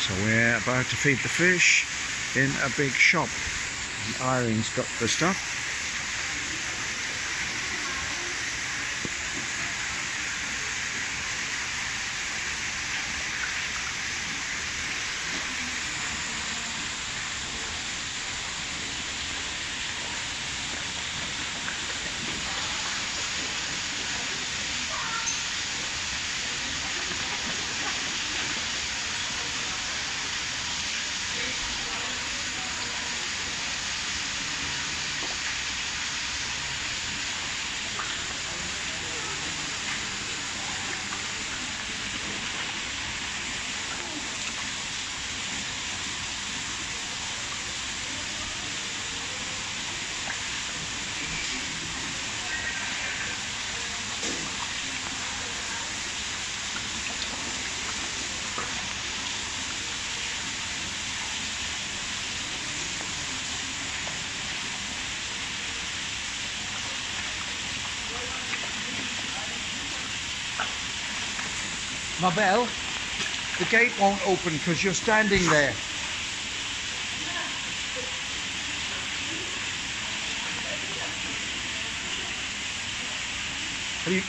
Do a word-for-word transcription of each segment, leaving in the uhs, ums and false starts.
So we're about to feed the fish in a big shop. And Irene's got the stuff. Mabel, the gate won't open because you're standing there. Are you...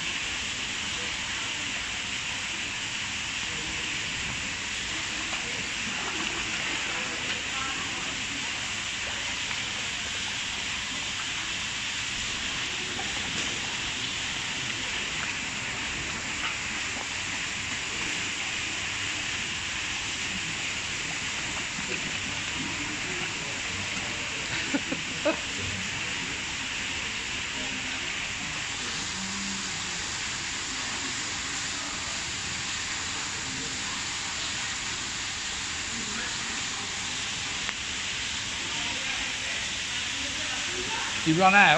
You run out?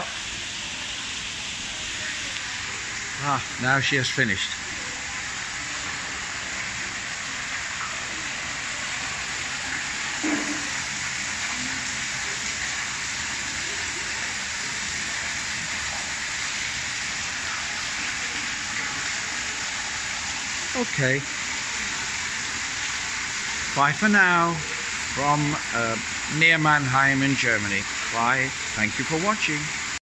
Ah, now she has finished. Okay. Bye for now from uh, near Mannheim in Germany. Bye. Thank you for watching.